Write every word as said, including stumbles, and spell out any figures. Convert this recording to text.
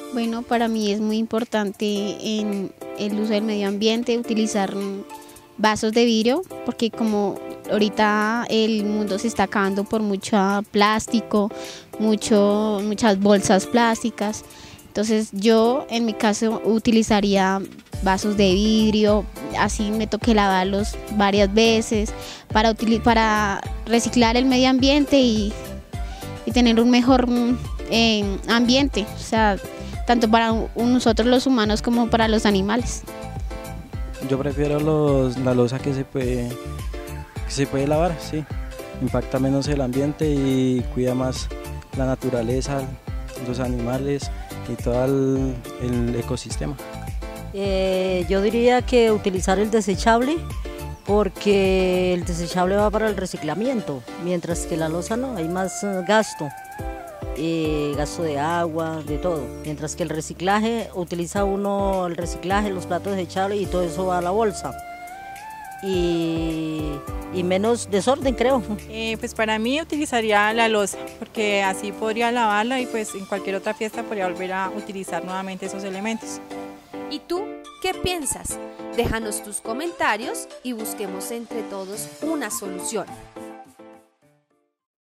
Bueno, para mí es muy importante en el uso del medio ambiente utilizar mm, vasos de vidrio, porque como ahorita el mundo se está acabando por mucho plástico, mucho, muchas bolsas plásticas. Entonces yo en mi caso utilizaría vasos de vidrio, así me toque lavarlos varias veces para, utili- para reciclar el medio ambiente y, y tener un mejor mm, eh, ambiente, o sea, tanto para u- nosotros los humanos como para los animales. Yo prefiero los, la loza que se puede, que se puede lavar, sí. Impacta menos el ambiente y cuida más la naturaleza, los animales y todo el, el ecosistema. Eh, yo diría que utilizar el desechable, porque el desechable va para el reciclamiento, mientras que la loza no, hay más eh, gasto, eh, gasto de agua, de todo, mientras que el reciclaje, utiliza uno el reciclaje, los platos desechables y todo eso va a la bolsa. Y, y menos desorden, creo. Eh, pues para mí utilizaría la loza, porque así podría lavarla y pues en cualquier otra fiesta podría volver a utilizar nuevamente esos elementos. ¿Y tú qué piensas? Déjanos tus comentarios y busquemos entre todos una solución.